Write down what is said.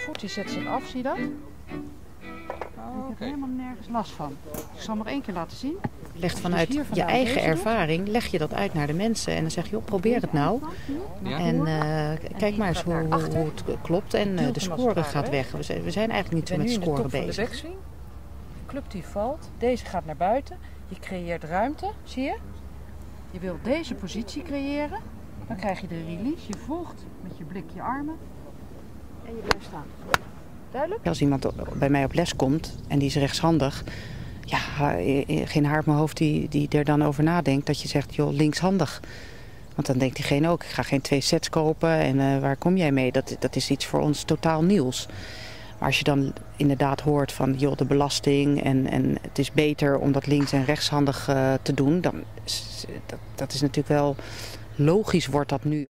voet die zet zich af, zie je dat? Ik heb helemaal nergens last van. Ik zal hem nog 1 keer laten zien. Legt vanuit je eigen ervaring, leg je dat uit naar de mensen. En dan zeg je, joh, probeer het nou. Ja. En kijk maar eens hoe het klopt. En de score gaat weg. We zijn eigenlijk niet zo met scoren bezig. De backswing. De club die valt. Deze gaat naar buiten. Je creëert ruimte, zie je? Je wilt deze positie creëren. Dan krijg je de release. Je volgt met je blik je armen. En je blijft staan. Duidelijk? Als iemand bij mij op les komt en die is rechtshandig, ja, geen haar op mijn hoofd die er dan over nadenkt dat je zegt, joh, linkshandig. Want dan denkt diegene ook, ik ga geen 2 sets kopen en waar kom jij mee? Dat is iets voor ons totaal nieuws. Maar als je dan inderdaad hoort van, joh, de belasting en het is beter om dat links- en rechtshandig te doen, dan dat is natuurlijk wel logisch, wordt dat nu.